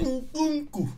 Nkunku.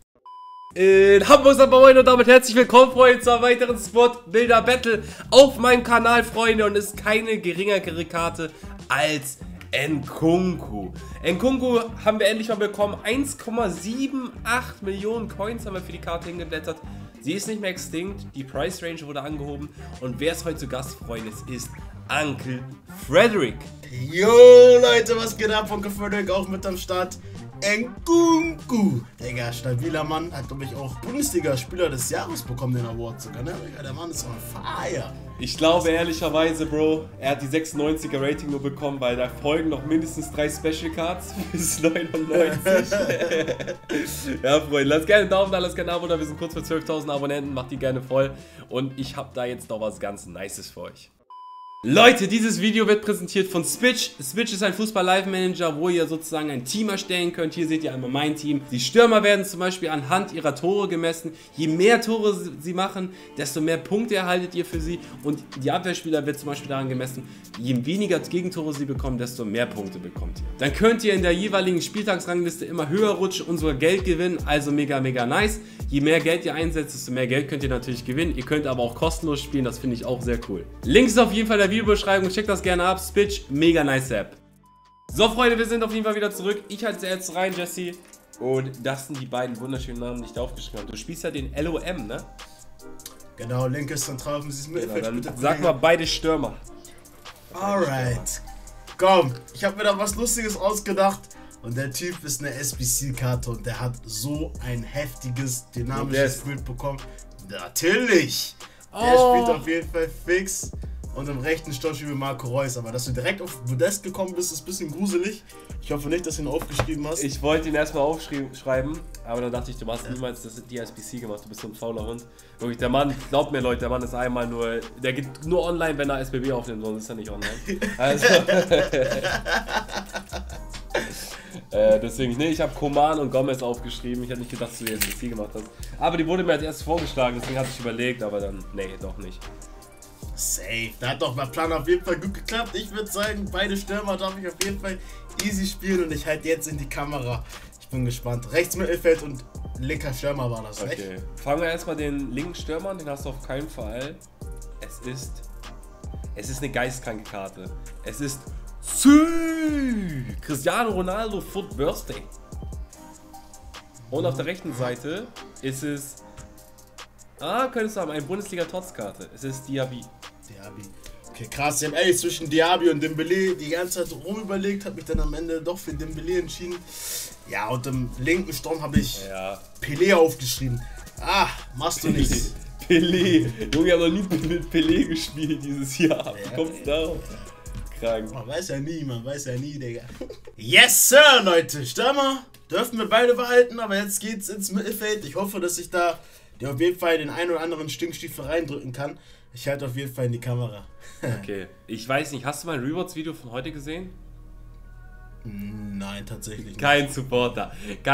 In Hamburg sind wir moin und damit herzlich willkommen, Freunde, zu einem weiteren Spot-Bilder-Battle auf meinem Kanal, Freunde. Und es ist keine geringere Karte als Nkunku. Nkunku haben wir endlich mal bekommen. 1,78 Millionen Coins haben wir für die Karte hingeblättert. Sie ist nicht mehr extinct, die Price Range wurde angehoben. Und wer ist heute zu Gast, Freunde? Es ist Uncle Frederick. Yo Leute, was geht ab? Onkel Frederick auch mit am Start. Nkunku. Digga, stabiler Mann. Hat, glaube ich, auch Bundesliga-Spieler des Jahres bekommen, den Award sogar, ne? Der Mann ist on fire. Ich glaube ehrlicherweise, Bro, er hat die 96er Rating nur bekommen, weil da folgen noch mindestens 3 Special Cards bis 99. Ja, Freunde, lasst gerne einen Daumen da, lasst gerne ein Abo da, wir sind kurz vor 12.000 Abonnenten, macht die gerne voll. Und ich habe da jetzt noch was ganz Nices für euch. Leute, dieses Video wird präsentiert von Switch. Switch ist ein Fußball-Live-Manager, wo ihr sozusagen ein Team erstellen könnt. Hier seht ihr einmal mein Team. Die Stürmer werden zum Beispiel anhand ihrer Tore gemessen. Je mehr Tore sie machen, desto mehr Punkte erhaltet ihr für sie. Und die Abwehrspieler wird zum Beispiel daran gemessen, je weniger Gegentore sie bekommen, desto mehr Punkte bekommt ihr. Dann könnt ihr in der jeweiligen Spieltagsrangliste immer höher rutschen und sogar Geld gewinnen. Also mega, mega nice. Je mehr Geld ihr einsetzt, desto mehr Geld könnt ihr natürlich gewinnen. Ihr könnt aber auch kostenlos spielen, das finde ich auch sehr cool. Links ist auf jeden Fall der Videobeschreibung, checkt das gerne ab. Switch, mega nice App. So Freunde, wir sind auf jeden Fall wieder zurück. Ich halte jetzt rein, Jesse. Und das sind die beiden wunderschönen Namen, die ich da aufgeschrieben habe. Du spielst ja den LOM, ne? Genau, linkes Zentral auf dieses Mittelfeld. Genau, dann sag mal beide Stürmer. Alright. Komm, ich habe mir da was Lustiges ausgedacht. Und der Typ ist eine SBC-Karte und der hat so ein heftiges, dynamisches Bild bekommen. Natürlich! Der spielt auf jeden Fall fix. Und im rechten Sturm spielt Marco Reus. Aber dass du direkt auf Modest gekommen bist, ist ein bisschen gruselig. Ich hoffe nicht, dass du ihn aufgeschrieben hast. Ich wollte ihn erstmal aufschreiben, aber dann dachte ich, du hast niemals die SBC gemacht. Du bist so ein fauler Hund. Wirklich, der Mann, glaubt mir Leute, der Mann ist einmal nur, der geht nur online, wenn er SBB aufnimmt, sonst ist er nicht online. Also, deswegen, nee, ich habe Coman und Gomez aufgeschrieben. Ich hätte nicht gedacht, dass du die SBC gemacht hast. Aber die wurde mir als erstes vorgeschlagen, deswegen hatte ich überlegt, aber dann, nee, doch nicht. Safe, da hat doch mein Plan auf jeden Fall gut geklappt. Ich würde sagen, beide Stürmer darf ich auf jeden Fall easy spielen und ich halte jetzt in die Kamera. Ich bin gespannt. Rechts Mittelfeld und linker Stürmer war das, okay. Recht? Fangen wir erstmal den linken Stürmer an, den hast du auf keinen Fall. Es ist eine geistkranke Karte. Es ist Cristiano Ronaldo Foot Birthday. Und auf der rechten Seite ist es, könntest du haben, eine Bundesliga-Tots-Karte. Es ist Diaby. Okay, krass. Ich habe ehrlich zwischen Diaby und Dembélé die ganze Zeit rumüberlegt, habe mich dann am Ende doch für Dembélé entschieden. Ja, und im linken Sturm habe ich Pelé aufgeschrieben. Machst du nichts. Pelé. Junge, ich habe noch nie mit Pelé gespielt dieses Jahr. Wie kommt's darauf? Krank. Man weiß ja nie, Digga. Yes, Sir, Leute. Stürmer dürfen wir beide behalten, aber jetzt geht's ins Mittelfeld. Ich hoffe, dass ich da auf jeden Fall den einen oder anderen Stinkstiefel reindrücken kann. Ich halte auf jeden Fall in die Kamera. Okay, ich weiß nicht, hast du mein Rewards-Video von heute gesehen? Nein, tatsächlich nicht. Kein Supporter.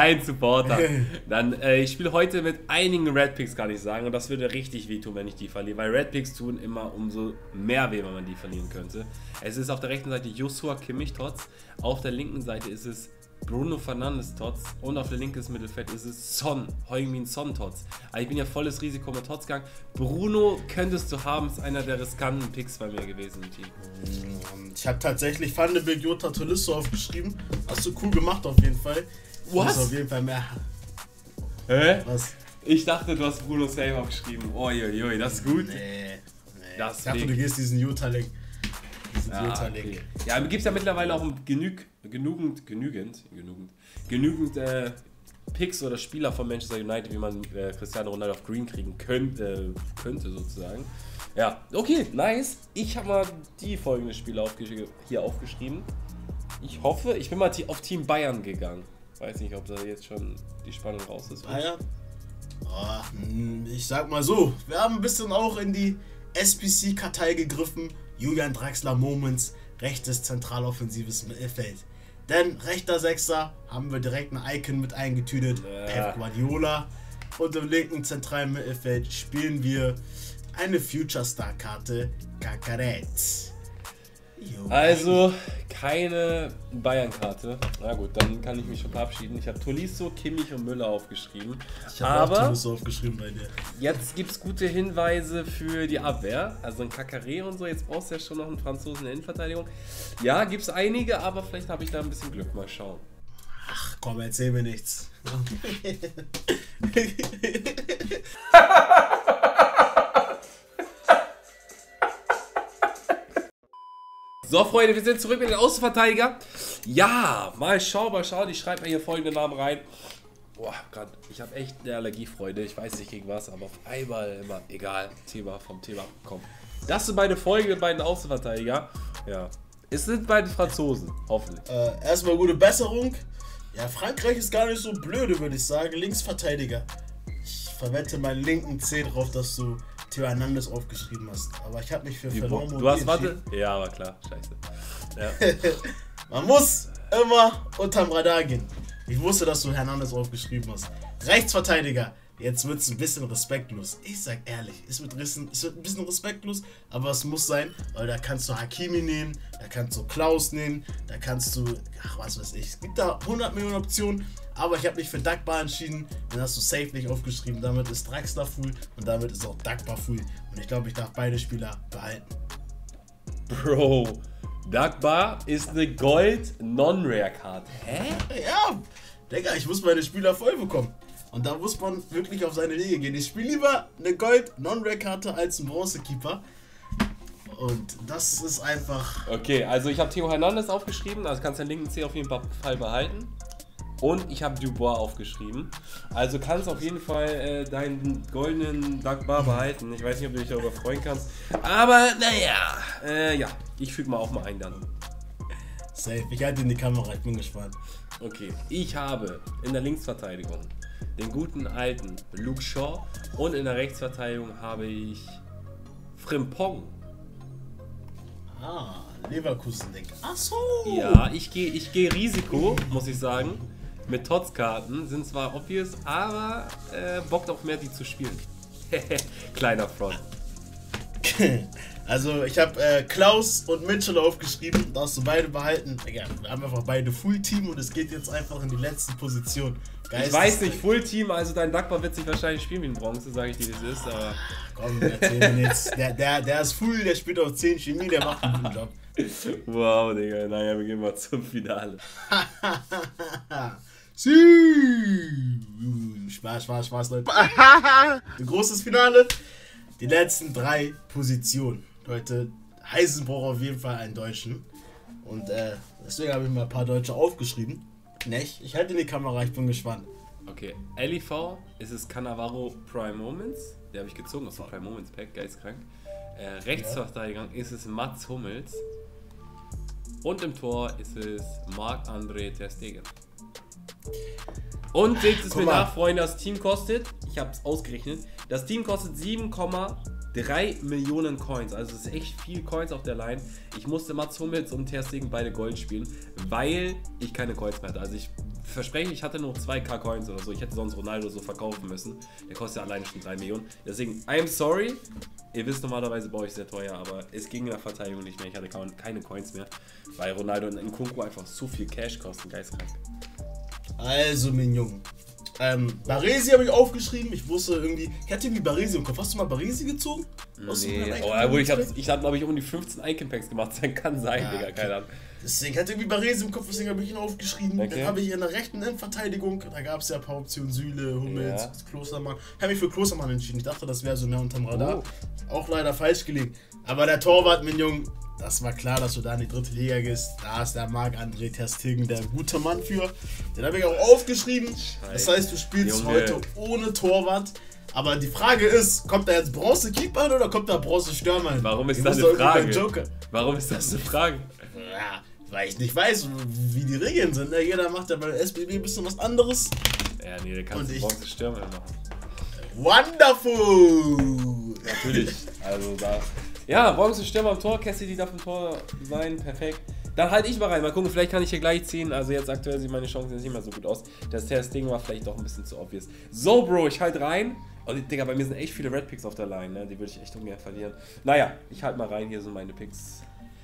Dann, ich spiele heute mit einigen Red Picks, kann ich sagen. Und das würde richtig wehtun, wenn ich die verliere. Weil Red Picks tun immer umso mehr weh, wenn man die verlieren könnte. Es ist auf der rechten Seite Joshua Kimmich Tots. Auf der linken Seite ist es Bruno Fernandes Tots. Und auf der linken Mittelfeld ist es Son. Heung-min Son Tots. Also ich bin ja volles Risiko mit Tots gegangen. Bruno könntest du haben, ist einer der riskanten Picks bei mir gewesen im Team. Ich habe tatsächlich Van de Beek Jota Tolisso aufgeschrieben. Hast du cool gemacht auf jeden Fall. Was? Auf jeden Fall mehr. Hä? Was? Ich dachte, du hast Bruno Save aufgeschrieben. Uiuiui, das ist gut. Nee. Das ich dachte, du gehst diesen Jota-Link. Okay. Ja, gibt es ja mittlerweile auch genügend Picks oder Spieler von Manchester United, wie man Cristiano Ronaldo auf Green kriegen könnte sozusagen. Ja, okay, nice. Ich habe mal die folgenden Spiele hier aufgeschrieben. Ich hoffe, ich bin mal auf Team Bayern gegangen. Weiß nicht, ob da jetzt schon die Spannung raus ist. Bayern? Ich sag mal so, wir haben ein bisschen auch in die SPC-Kartei gegriffen. Julian Draxler Moments, rechtes zentraloffensives Mittelfeld. Denn rechter Sechser haben wir direkt ein Icon mit eingetütet, Pep Guardiola. Und im linken zentralen Mittelfeld spielen wir eine Future Star Karte, Kakaret. Also, keine Bayern-Karte. Na gut, dann kann ich mich schon verabschieden. Ich habe Tolisso, Kimmich und Müller aufgeschrieben. Ich habe auch Tolisso aufgeschrieben bei dir. Jetzt gibt es gute Hinweise für die Abwehr. Also ein Kakaré und so. Jetzt brauchst du ja schon noch einen Franzosen in der Innenverteidigung. Ja, gibt es einige, aber vielleicht habe ich da ein bisschen Glück. Mal schauen. Ach komm, erzähl mir nichts. So, Freunde, wir sind zurück mit den Außenverteidiger. Ja, mal schauen. Ich schreibe mir hier folgende Namen rein. Boah, Gott, ich habe echt eine Allergie, Freunde. Ich weiß nicht gegen was, aber auf einmal immer, egal, vom Thema abgekommen. Das sind meine folgenden beiden Außenverteidiger. Ja, es sind beide Franzosen, hoffentlich. Erstmal gute Besserung. Ja, Frankreich ist gar nicht so blöde, würde ich sagen. Linksverteidiger. Ich verwette meinen linken Zeh drauf, dass du Theo Hernandez aufgeschrieben hast. Aber ich habe mich für Fernand Du hast, warte? Ja, aber klar, scheiße. Ja. Man muss immer unterm Radar gehen. Ich wusste, dass du Hernandez aufgeschrieben hast. Rechtsverteidiger. Jetzt wird es ein bisschen respektlos. Ich sag ehrlich, es wird ein bisschen respektlos, aber es muss sein, weil da kannst du Hakimi nehmen, da kannst du Klaus nehmen, da kannst du, ach was weiß ich, es gibt da 100 Millionen Optionen, aber ich habe mich für Dagba entschieden, dann hast du safe nicht aufgeschrieben, damit ist Draxler full und damit ist auch Dagba full und ich glaube, ich darf beide Spieler behalten. Bro, Dagba ist eine Gold-Non-Rare-Karte. Hä? Ja, Digga, ich muss meine Spieler voll bekommen. Und da muss man wirklich auf seine Wege gehen. Ich spiele lieber eine Gold-Non-Rare-Karte als einen Bronze-Keeper. Und das ist einfach... Okay, also ich habe Theo Hernandez aufgeschrieben, also kannst du den linken C auf jeden Fall behalten. Und ich habe Dubois aufgeschrieben. Also kannst auf jeden Fall deinen goldenen Dagba behalten. Ich weiß nicht, ob du dich darüber freuen kannst. Aber naja, ja, ich füge mal auch mal ein dann. Safe, ich halte in die Kamera, ich bin gespannt. Okay, ich habe in der Linksverteidigung den guten alten Luke Shaw und in der Rechtsverteidigung habe ich Frimpong. Ah, Leverkusen-Deck. Ach so. Ja, ich geh Risiko, muss ich sagen. Mit Tots-Karten sind zwar obvious, aber bockt auch mehr, die zu spielen. Kleiner Front. Also ich habe Klaus und Mitchell aufgeschrieben, darfst du beide behalten. Ja, wir haben einfach beide Full-Team und es geht jetzt einfach in die letzte Position. Ich weiß nicht, Full-Team, also dein Dagba wird sich wahrscheinlich spielen wie ein Bronze, sage ich dir, wie es ist, aber... Komm, erzähl mir nichts. Der ist full, der spielt auf 10 Chemie, der macht einen guten Job. Wow, Digga, naja, wir gehen mal zum Finale. Spaß, Leute. Ein großes Finale. Die letzten 3 Positionen. Leute, Heisen braucht auf jeden Fall einen Deutschen. Und deswegen habe ich mal ein paar Deutsche aufgeschrieben. Nicht? Ich halte in die Kamera, ich bin gespannt. Okay, LIV ist es Cannavaro Prime Moments. Der habe ich gezogen aus dem Prime Moments Pack, geistkrank. Rechtsverteidiger ist es Mats Hummels. Und im Tor ist es Marc-André ter Stegen. Und seht es mir nach, Freunde, das Team kostet, ich habe es ausgerechnet, das Team kostet 7,3 Millionen Coins. Also es ist echt viel Coins auf der Line. Ich musste Mats Hummels und Ter Stegen beide Gold spielen, weil ich keine Coins mehr hatte. Also ich verspreche, ich hatte nur 2k Coins oder so. Ich hätte sonst Ronaldo so verkaufen müssen. Der kostet ja alleine schon 3 Millionen. Deswegen, I'm sorry. Ihr wisst, normalerweise baue ich sehr teuer, aber es ging in der Verteidigung nicht mehr. Ich hatte keine Coins mehr, weil Ronaldo und Nkunku einfach so viel Cash kosten. Geistkrank. Also, mein Junge. Baresi habe ich aufgeschrieben. Ich wusste irgendwie. Ich hatte irgendwie Baresi im Kopf. Hast du mal Baresi gezogen? Nee, ich habe glaube ich um die 15 Icon-Packs gemacht. Das kann sein, ja, Digga, keine Ahnung. Deswegen hatte ich irgendwie Baresi im Kopf, deswegen habe ich ihn aufgeschrieben. Okay. Dann habe ich in der rechten Innenverteidigung, da gab es ja ein paar Optionen, Süle, Hummels, ja. Klostermann. Ich habe mich für Klostermann entschieden. Ich dachte, das wäre so mehr unterm Radar. Auch leider falsch gelegen. Aber der Torwart, mein Junge, das war klar, dass du da in die 3. Liga gehst. Da ist der Marc-André ter Stegen der gute Mann für. Den habe ich auch aufgeschrieben. Scheiße. Das heißt, du spielst heute ohne Torwart. Aber die Frage ist, kommt da jetzt Bronze-Keeper hin oder kommt da Bronze-Stürmer hin? Warum ist das eine Frage? Warum ist das eine Frage? Ja, weil ich nicht weiß, wie die Regeln sind. Jeder macht ja bei der SBB ein bisschen was anderes. Ja, nee, der kann Bronze-Stürmer machen. Wonderful! Natürlich, also da... Ja, Bronze-Stürmer am Tor, Cassidy darf im Tor sein, perfekt. Dann halte ich mal rein, mal gucken, vielleicht kann ich hier gleich ziehen. Also jetzt aktuell sehen meine Chancen nicht mehr so gut aus. Das Ding war vielleicht doch ein bisschen zu obvious. So, Bro, ich halte rein. Oh, Digga, bei mir sind echt viele Red Picks auf der Line, ne? Die würde ich echt ungern verlieren. Naja, ich halte mal rein, hier sind meine Picks.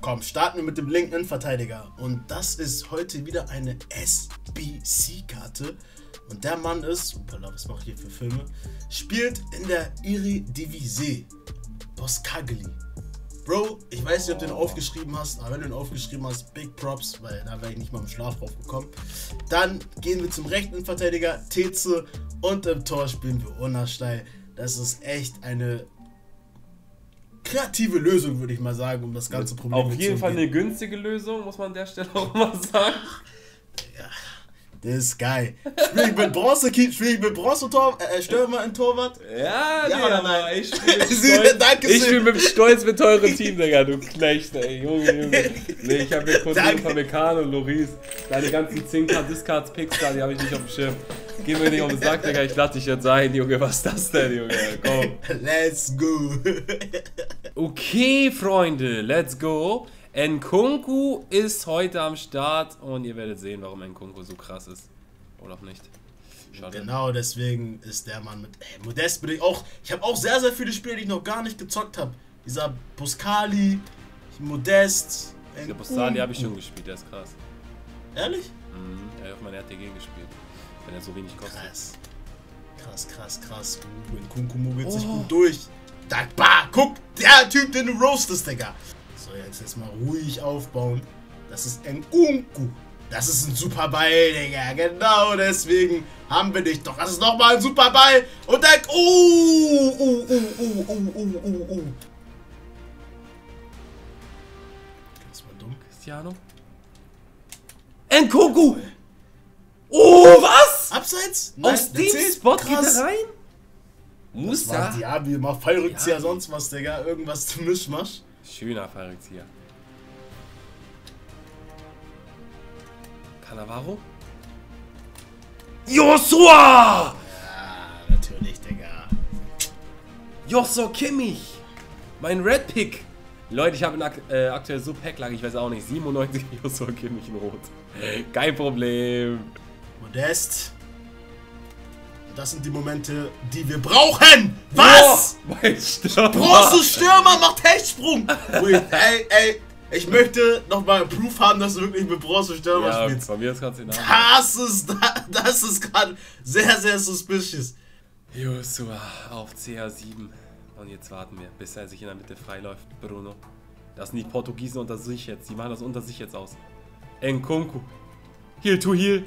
Komm, starten wir mit dem linken Innenverteidiger. Und das ist heute wieder eine SBC-Karte. Und der Mann ist, was mache ich hier für Filme? Spielt in der Eredivisie. Boskagli. Bro, ich weiß nicht, ob du den aufgeschrieben hast, aber wenn du den aufgeschrieben hast, Big Props, weil da wäre ich nicht mal im Schlaf drauf gekommen. Dann gehen wir zum rechten Innenverteidiger, Teze, und im Tor spielen wir Onastei. Das ist echt eine kreative Lösung, würde ich mal sagen, um das ganze Problem zu umgehen. Auf jeden Fall eine günstige Lösung, muss man an der Stelle auch mal sagen. Ja, das ist geil. Spiel ich mit Bronze-Tor, Stürmer in Torwart? Ja, oder nein? Ich spiele mit Stolz mit teurem Team, Digga, du Knecht, ey, Junge. Nee, ich habe hier kurz Pamecano, Loris, deine ganzen 10k Discards, Picks da, die habe ich nicht auf dem Schirm. Geh mir nicht auf den Sack, Digga, ich lass dich jetzt ein, Junge, was ist das denn, Junge, komm. Let's go. Okay, Freunde, let's go. Nkunku ist heute am Start und ihr werdet sehen, warum Nkunku so krass ist. Oder auch nicht. Schade. Genau, deswegen ist der Mann mit Modest bin ich auch. Ich habe auch sehr, sehr viele Spiele, die ich noch gar nicht gezockt habe. Dieser Boskali, Modest. Der Boskali habe ich schon gespielt, der ist krass. Ehrlich? Mhm, er hat auf meiner RTG gespielt. Wenn er so wenig kostet. Krass. Nkunku mogelt sich gut durch. Guck, der Typ, den du roastest, Digga. So, jetzt mal ruhig aufbauen. Das ist Nkunku. Das ist ein super Ball, Digga. Genau deswegen haben wir dich doch. Das ist nochmal ein super Ball. Und dann. Das war dumm. Cristiano. Nkunku! Oh, was? Abseits? Nein, aus dem Spot geht er rein? Das war Diaby, mal Fallrückzieher, sonst was, Digga. Irgendwas zum Mischmasch. Schöner Fallrückzieher. Cannavaro? Joshua! Ja, natürlich, Digga. Joshua Kimmich! Mein Red Pick! Leute, ich habe aktuell so Packlage, ich weiß auch nicht, 97 Joshua Kimmich in Rot. Kein Problem. Modest. Das sind die Momente, die wir brauchen! Was? Oh, mein Stürmer! Bronze-Stürmer macht Hechtsprung! Ey, ich möchte nochmal Proof haben, dass du wirklich mit Bronze-Stürmer spielst. Bei mir ist gerade Das ist gerade sehr, sehr suspicious. Joshua auf CR7. Und jetzt warten wir, bis er sich in der Mitte freiläuft, Bruno. Das sind die Portugiesen unter sich jetzt. Die machen das unter sich jetzt aus. Nkunku. Heel to Heel.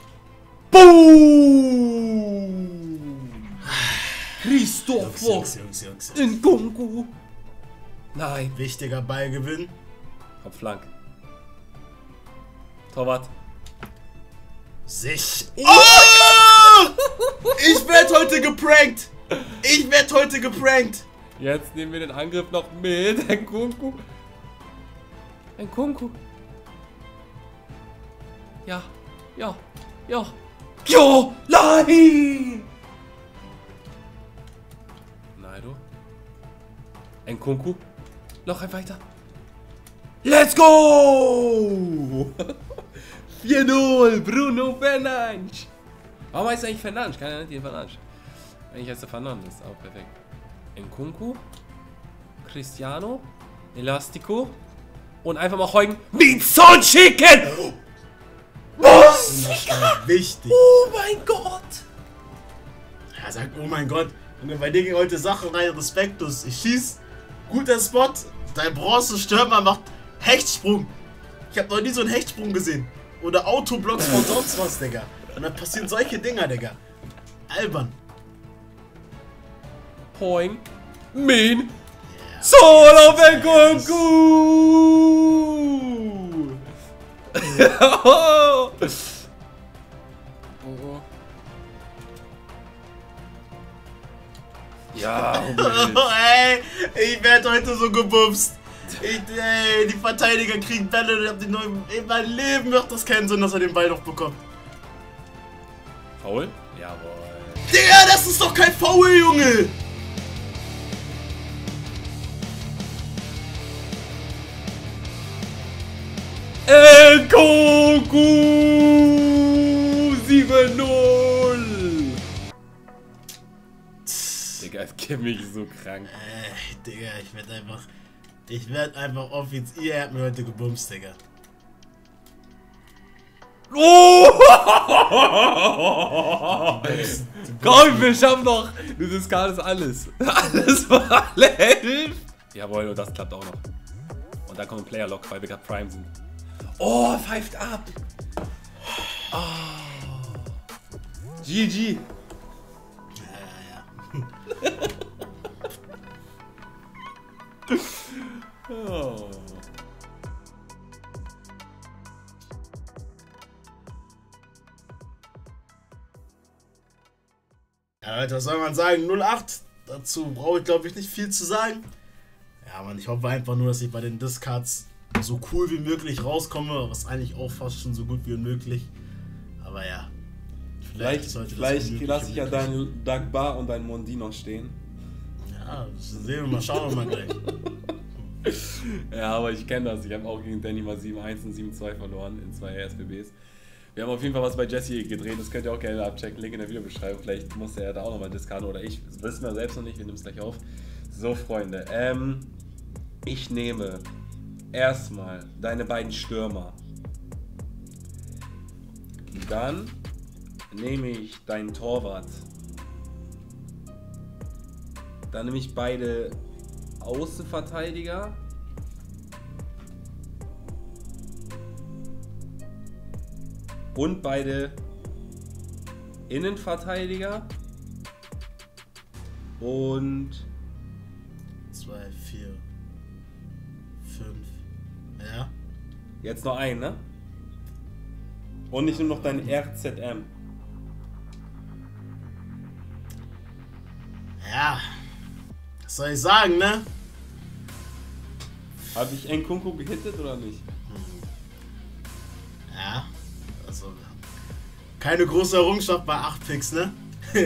Boom! Christopher Jungs. Nkunku. Nein. Wichtiger Ballgewinn. Auf Flank. Torwart. Ich werde heute geprankt! Jetzt nehmen wir den Angriff noch mit. Nkunku. Ja. Nein! Naido. Nkunku. Noch ein weiter. Let's go! 4-0, Bruno Fernandes. Warum heißt er eigentlich Fernandes? Keiner nennt ihn Fernandes. Eigentlich heißt er Fernandes, auch perfekt. Nkunku, Cristiano, Elastico und einfach mal Heugen. Meatson Chicken! Was? Wichtig. Oh mein Gott! Er sagt, oh mein Gott. Und bei dir gehen heute Sachen rein, respektlos. Ich schieß, guter Spot. Dein Bronze-Stürmer macht Hechtsprung. Ich habe noch nie so einen Hechtsprung gesehen. Oder Autoblocks von sonst was, Digga. Und dann passieren solche Dinger, Digga. Albern. Poing. Min. Soul of Nkunku. Ja, ey, ich werde heute so gebumst. Die Verteidiger kriegen Bälle. In meinem Leben macht das keinen Sinn, dass er den Ball noch bekommt. Foul? Jawohl. Digga, das ist doch kein Foul, Junge! Nkunku 7-0! Digga, es kennt mich so krank. Digga, ich werde einfach Ich werde einfach offiziell. Ihr habt mir heute gebumst, Digga. Oh! Komm, wir schaffen noch. Du discardest alles. Alles war alle 11. Jawohl, und das klappt auch noch. Und dann kommt ein Player Lock, weil wir gerade Prime sind. Oh, pfeift ab. Oh. GG. Ja. Oh. Ja, Leute, was soll man sagen? 08. Dazu brauche ich, glaube ich, nicht viel zu sagen. Ja, man, ich hoffe einfach nur, dass ich bei den Discards so cool wie möglich rauskomme, was eigentlich auch fast schon so gut wie unmöglich. Aber ja. Vielleicht lasse ich ja deinen Dagbar und deinen Mondi noch stehen. Ja, sehen wir mal, schauen wir mal gleich. Ja, aber ich kenne das. Ich habe auch gegen Danny mal 7-1 und 7-2 verloren in 2 SBBs. Wir haben auf jeden Fall was bei Jesse gedreht, das könnt ihr auch gerne abchecken. Link in der Videobeschreibung. Vielleicht muss er da auch nochmal discarden oder ich. Das wissen wir selbst noch nicht, wir nehmen es gleich auf. So, Freunde. Ich nehme erstmal deine beiden Stürmer. Dann nehme ich deinen Torwart. Dann nehme ich beide Außenverteidiger. Und beide Innenverteidiger. Und 2, 4, 5. Ja. jetzt noch einen, ne? Und ich nehme noch deinen RZM. Ja. Was soll ich sagen, ne? Habe ich Nkunku gehittet oder nicht? Ja. Also, keine große Errungenschaft bei 8 Picks, ne?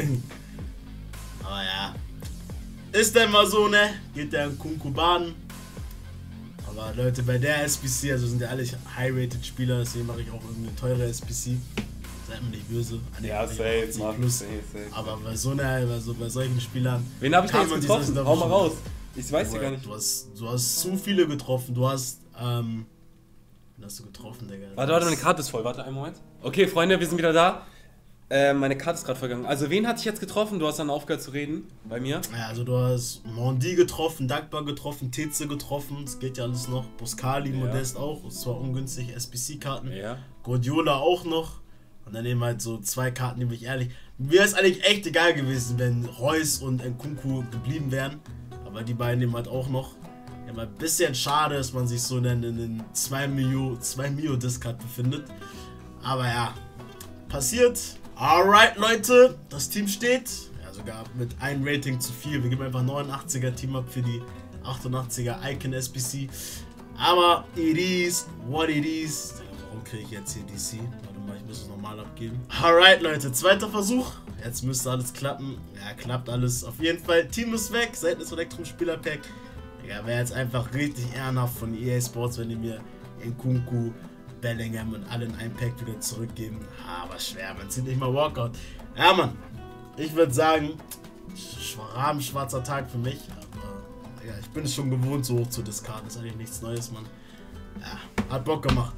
Aber ja. Ist denn mal so, ne? Geht der Nkunku baden. Aber Leute, bei der SBC, also sind ja alle High-Rated Spieler, deswegen mache ich auch irgendeine teure SBC. Seid mir nicht böse. Ja, safe, plus. Safe. Aber bei so einer, bei solchen Spielern. Wen habe ich denn jetzt getroffen? Hau mal raus. Ich weiß ja gar nicht. Du hast zu viele getroffen. Du hast, wen hast du getroffen, Digga? Warte, meine Karte ist voll. Warte, einen Moment. Okay, Freunde, wir sind wieder da. Meine Karte ist gerade vergangen. Also, wen hatte ich jetzt getroffen? Du hast dann aufgehört zu reden bei mir. Ja, also du hast Mondi getroffen, Dagbar getroffen, Teze getroffen. Das geht ja alles noch. Boskali, ja. Modest auch. Das war ungünstig. SBC-Karten. Ja. Guardiola auch noch. Und dann eben halt so 2 Karten, die mich ehrlich. Mir wäre es eigentlich echt egal gewesen, wenn Reus und Nkunku geblieben wären. Aber die beiden eben halt auch noch. Ja, mal ein bisschen schade, dass man sich so in den 2 Mio Discard befindet. Aber ja, passiert. Alright, Leute, das Team steht. Ja, sogar mit einem Rating zu viel. Wir geben einfach 89er Team up für die 88er Icon SBC. Aber it is what it is. Warum kriege ich jetzt hier DC? Warte mal, ich muss es normal abgeben. Alright, Leute, zweiter Versuch. Jetzt müsste alles klappen. Ja, klappt alles. Auf jeden Fall, Team ist weg. Seltenes Elektrum-Spieler-Pack. Ja, wäre jetzt einfach richtig ehrenhaft von EA Sports, wenn die mir Nkunku, Bellingham und alle in einem Pack wieder zurückgeben. Aber schwer, man zieht nicht mal Walkout. Ja, Mann. Ich würde sagen, schwarzer Tag für mich. Aber ja, ich bin es schon gewohnt, so hoch zu discarden. Das ist eigentlich nichts Neues, Mann. Ja, hat Bock gemacht.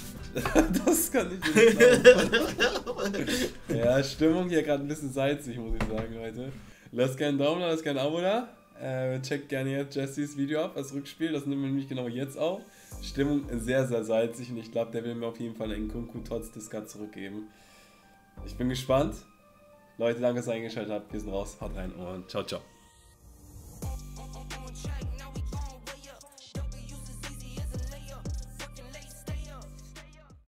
Das kann ich nicht sagen. Ja, Stimmung hier gerade ein bisschen salzig, muss ich sagen, Leute. Lasst gerne einen Daumen da, lasst gerne ein Abo da. Checkt gerne jetzt Jessys Video ab, das Rückspiel. Das nehmen wir nämlich genau jetzt auf. Stimmung sehr, sehr salzig und ich glaube, der will mir auf jeden Fall einen Nkunku trotz Discard zurückgeben. Ich bin gespannt. Leute, danke, dass ihr eingeschaltet habt. Wir sind raus. Haut rein und ciao, ciao.